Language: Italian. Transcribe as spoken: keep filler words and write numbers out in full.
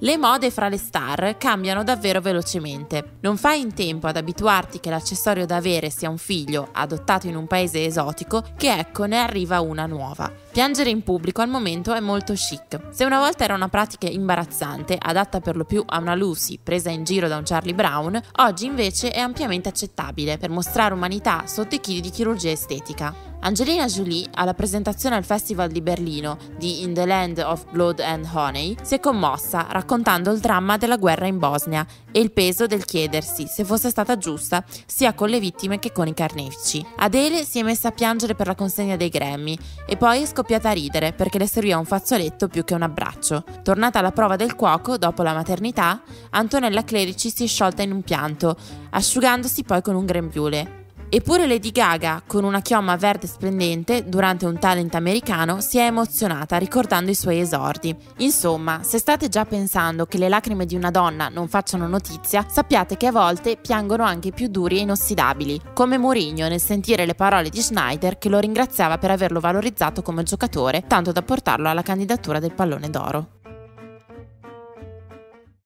Le mode fra le star cambiano davvero velocemente. Non fai in tempo ad abituarti che l'accessorio da avere sia un figlio adottato in un paese esotico che ecco ne arriva una nuova. Piangere in pubblico al momento è molto chic. Se una volta era una pratica imbarazzante, adatta per lo più a una Lucy presa in giro da un Charlie Brown, oggi invece è ampiamente accettabile per mostrare umanità sotto i chili di chirurgia estetica. Angelina Jolie, alla presentazione al Festival di Berlino di In the Land of Blood and Honey, si è commossa raccontando il dramma della guerra in Bosnia e il peso del chiedersi se fosse stata giusta sia con le vittime che con i carnefici. Adele si è messa a piangere per la consegna dei Grammy e poi è scoppiata a ridere perché le serviva un fazzoletto più che un abbraccio. Tornata alla prova del cuoco dopo la maternità, Antonella Clerici si è sciolta in un pianto, asciugandosi poi con un grembiule. Eppure Lady Gaga, con una chioma verde splendente, durante un talent americano, si è emozionata ricordando i suoi esordi. Insomma, se state già pensando che le lacrime di una donna non facciano notizia, sappiate che a volte piangono anche i più duri e inossidabili, come Mourinho nel sentire le parole di Schneider che lo ringraziava per averlo valorizzato come giocatore, tanto da portarlo alla candidatura del Pallone d'Oro.